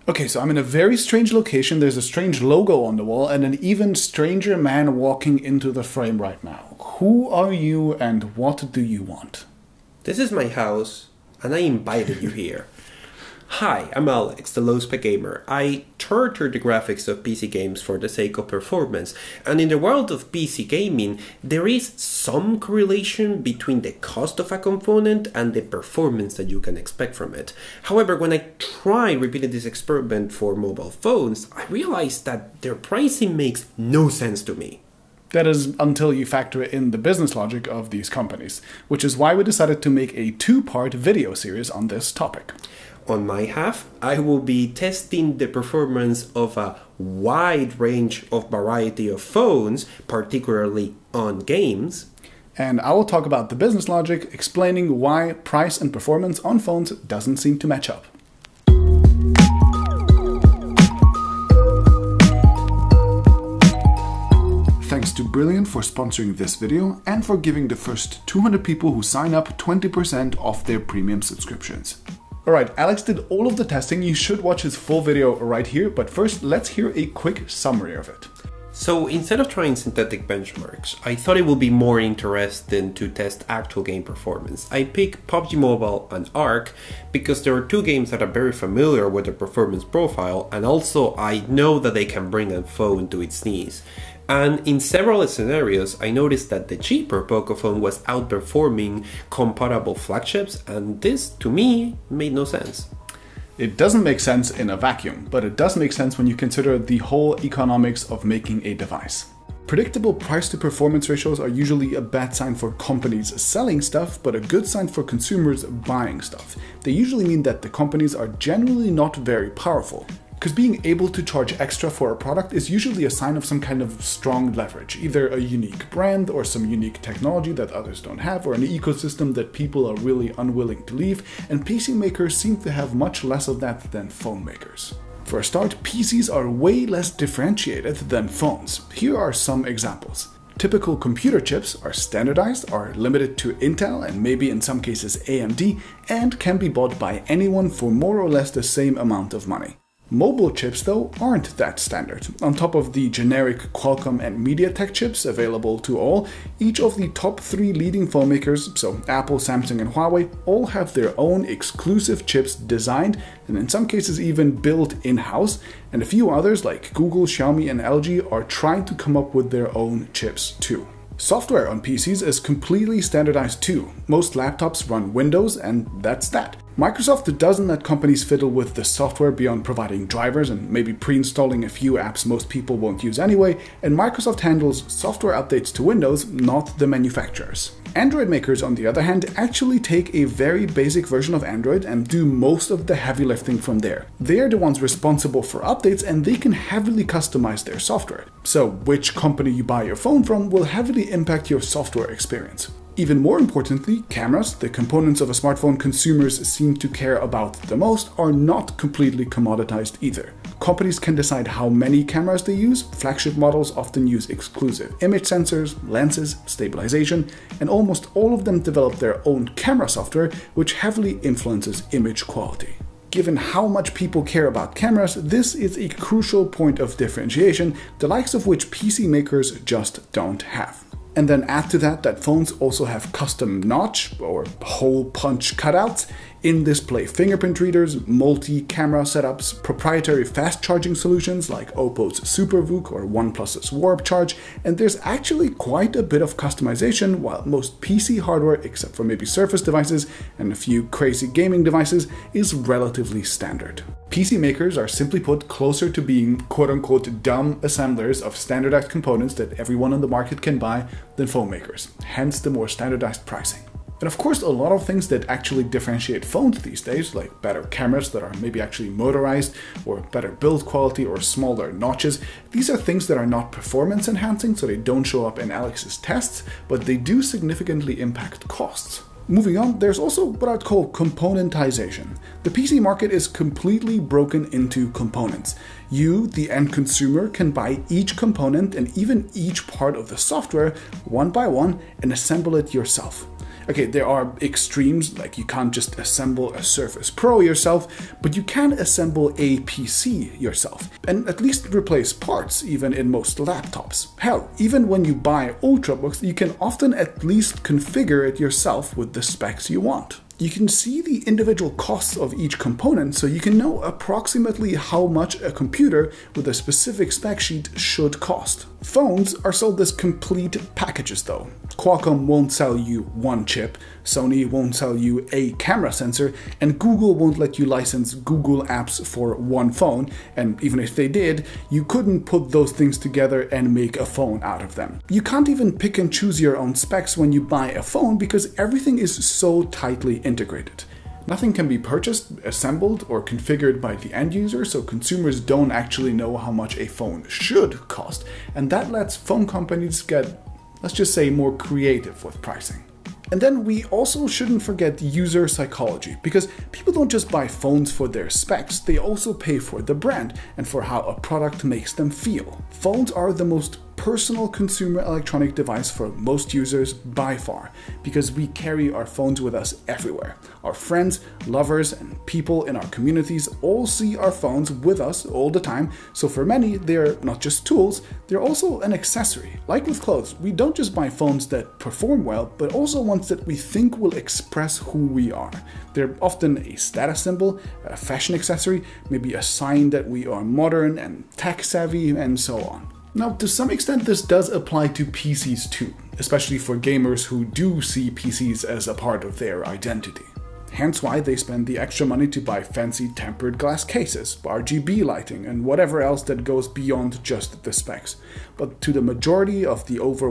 Okay, so I'm in a very strange location. There's a strange logo on the wall and an even stranger man walking into the frame right now. Who are you and what do you want? This is my house, and I invited you here. Hi, I'm Alex, the low-spec gamer. I torture the graphics of PC games for the sake of performance, and in the world of PC gaming, there is some correlation between the cost of a component and the performance that you can expect from it. However, when I try repeating this experiment for mobile phones, I realized that their pricing makes no sense to me. That is until you factor in the business logic of these companies, which is why we decided to make a two-part video series on this topic. On my half, I will be testing the performance of a wide range of variety of phones, particularly on games. And I will talk about the business logic, explaining why price and performance on phones doesn't seem to match up. Thanks to Brilliant for sponsoring this video and for giving the first 200 people who sign up 20% off their premium subscriptions. Alright, Alex did all of the testing. You should watch his full video right here, but first let's hear a quick summary of it. So instead of trying synthetic benchmarks, I thought it would be more interesting to test actual game performance. I picked PUBG Mobile and Ark because there are two games that are very familiar with the performance profile, and also I know that they can bring a phone to its knees. And in several scenarios, I noticed that the cheaper Pocophone was outperforming compatible flagships, and this, to me, made no sense. It doesn't make sense in a vacuum, but it does make sense when you consider the whole economics of making a device. Predictable price-to-performance ratios are usually a bad sign for companies selling stuff, but a good sign for consumers buying stuff. They usually mean that the companies are generally not very powerful. Because being able to charge extra for a product is usually a sign of some kind of strong leverage, either a unique brand or some unique technology that others don't have, or an ecosystem that people are really unwilling to leave, and PC makers seem to have much less of that than phone makers. For a start, PCs are way less differentiated than phones. Here are some examples. Typical computer chips are standardized, are limited to Intel and maybe in some cases AMD, and can be bought by anyone for more or less the same amount of money. Mobile chips, though, aren't that standard. On top of the generic Qualcomm and MediaTek chips available to all, each of the top 3 leading phone makers, so Apple, Samsung and Huawei, all have their own exclusive chips designed and in some cases even built in-house, and a few others like Google, Xiaomi and LG are trying to come up with their own chips too. Software on PCs is completely standardized too. Most laptops run Windows and that's that. Microsoft doesn't let companies fiddle with the software beyond providing drivers and maybe pre-installing a few apps most people won't use anyway, and Microsoft handles software updates to Windows, not the manufacturers. Android makers, on the other hand, actually take a very basic version of Android and do most of the heavy lifting from there. They're the ones responsible for updates and they can heavily customize their software. So which company you buy your phone from will heavily impact your software experience. Even more importantly, cameras, the components of a smartphone consumers seem to care about the most, are not completely commoditized either. Companies can decide how many cameras they use. Flagship models often use exclusive image sensors, lenses, stabilization, and almost all of them develop their own camera software, which heavily influences image quality. Given how much people care about cameras, this is a crucial point of differentiation, the likes of which PC makers just don't have. And then add to that phones also have custom notch or hole punch cutouts, in-display fingerprint readers, multi-camera setups, proprietary fast charging solutions like Oppo's SuperVOOC or OnePlus's Warp Charge, and there's actually quite a bit of customization, while most PC hardware, except for maybe Surface devices and a few crazy gaming devices, is relatively standard. PC makers are simply put closer to being quote-unquote dumb assemblers of standardized components that everyone on the market can buy than phone makers, hence the more standardized pricing. And of course, a lot of things that actually differentiate phones these days, like better cameras that are maybe actually motorized, or better build quality, or smaller notches, these are things that are not performance enhancing, so they don't show up in Alex's tests, but they do significantly impact costs. Moving on, there's also what I'd call componentization. The PC market is completely broken into components. You, the end consumer, can buy each component and even each part of the software one by one and assemble it yourself. Okay, there are extremes, like you can't just assemble a Surface Pro yourself, but you can assemble a PC yourself, and at least replace parts, even in most laptops. Hell, even when you buy Ultrabooks, you can often at least configure it yourself with the specs you want. You can see the individual costs of each component, so you can know approximately how much a computer with a specific spec sheet should cost. Phones are sold as complete packages though. Qualcomm won't sell you one chip, Sony won't sell you a camera sensor, and Google won't let you license Google apps for one phone, and even if they did, you couldn't put those things together and make a phone out of them. You can't even pick and choose your own specs when you buy a phone because everything is so tightly integrated. Nothing can be purchased, assembled, or configured by the end user, so consumers don't actually know how much a phone should cost, and that lets phone companies get, let's just say, more creative with pricing. And then we also shouldn't forget user psychology, because people don't just buy phones for their specs, they also pay for the brand and for how a product makes them feel. Phones are the most personal consumer electronic device for most users by far, because we carry our phones with us everywhere. Our friends, lovers, and people in our communities all see our phones with us all the time, so for many, they're not just tools, they're also an accessory. Like with clothes, we don't just buy phones that perform well, but also ones that we think will express who we are. They're often a status symbol, a fashion accessory, maybe a sign that we are modern and tech savvy, and so on. Now, to some extent, this does apply to PCs too, especially for gamers who do see PCs as a part of their identity. Hence why they spend the extra money to buy fancy tempered glass cases, RGB lighting, and whatever else that goes beyond just the specs. But to the majority of the over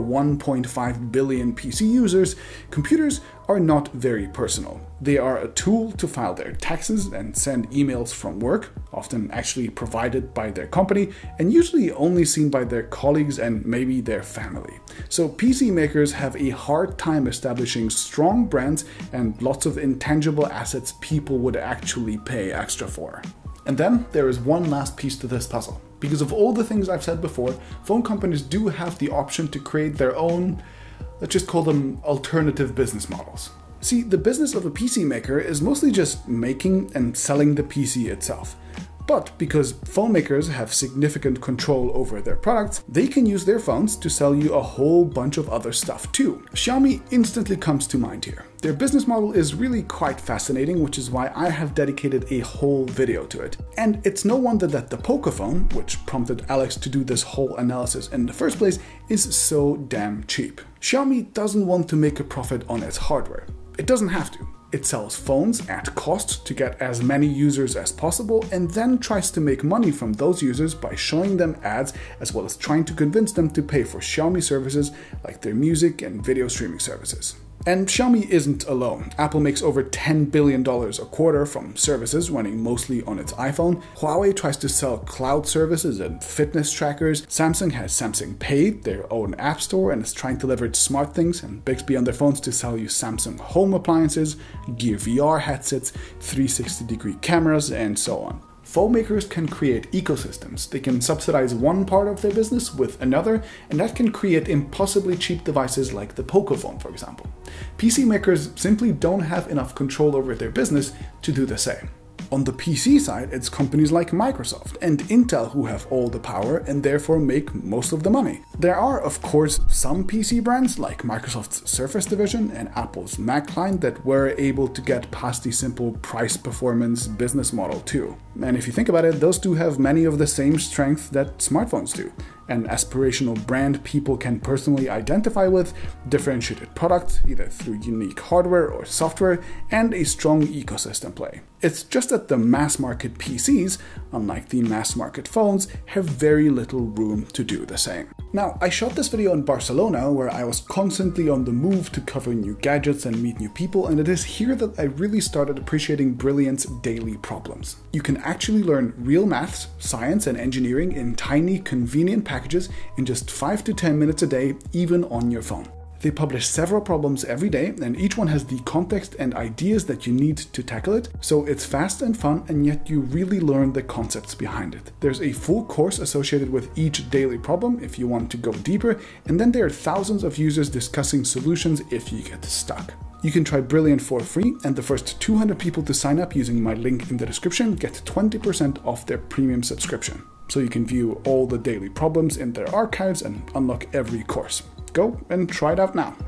1.5 billion PC users, computers are not very personal. They are a tool to file their taxes and send emails from work, often actually provided by their company, and usually only seen by their colleagues and maybe their family. So PC makers have a hard time establishing strong brands and lots of intangible assets people would actually pay extra for. And then there is one last piece to this puzzle. Because of all the things I've said before, phone companies do have the option to create their own, let's just call them alternative business models. See, the business of a PC maker is mostly just making and selling the PC itself. But because phone makers have significant control over their products, they can use their phones to sell you a whole bunch of other stuff too. Xiaomi instantly comes to mind here. Their business model is really quite fascinating, which is why I have dedicated a whole video to it. And it's no wonder that the Pocophone, which prompted Alex to do this whole analysis in the first place, is so damn cheap. Xiaomi doesn't want to make a profit on its hardware. It doesn't have to. It sells phones at cost to get as many users as possible and then tries to make money from those users by showing them ads as well as trying to convince them to pay for Xiaomi services like their music and video streaming services. And Xiaomi isn't alone. Apple makes over $10 billion a quarter from services running mostly on its iPhone. Huawei tries to sell cloud services and fitness trackers. Samsung has Samsung Pay, their own app store, and is trying to leverage SmartThings and Bixby on their phones to sell you Samsung home appliances, Gear VR headsets, 360-degree cameras, and so on. Phone makers can create ecosystems. They can subsidize one part of their business with another, and that can create impossibly cheap devices like the Pocophone, for example. PC makers simply don't have enough control over their business to do the same. On the PC side, it's companies like Microsoft and Intel who have all the power and therefore make most of the money. There are, of course, some PC brands like Microsoft's Surface division and Apple's Mac client that were able to get past the simple price-performance business model too. And if you think about it, those two have many of the same strengths that smartphones do. An aspirational brand people can personally identify with, differentiated products either through unique hardware or software, and a strong ecosystem play. It's just that the mass market PCs, unlike the mass market phones, have very little room to do the same. Now, I shot this video in Barcelona where I was constantly on the move to cover new gadgets and meet new people, and it is here that I really started appreciating Brilliant's daily problems. You can actually learn real maths, science, and engineering in tiny, convenient packages in just 5 to 10 minutes a day, even on your phone. They publish several problems every day, and each one has the context and ideas that you need to tackle it, so it's fast and fun, and yet you really learn the concepts behind it. There's a full course associated with each daily problem if you want to go deeper, and then there are thousands of users discussing solutions if you get stuck. You can try Brilliant for free, and the first 200 people to sign up using my link in the description get 20% off their premium subscription. So you can view all the daily problems in their archives and unlock every course. Go and try it out now.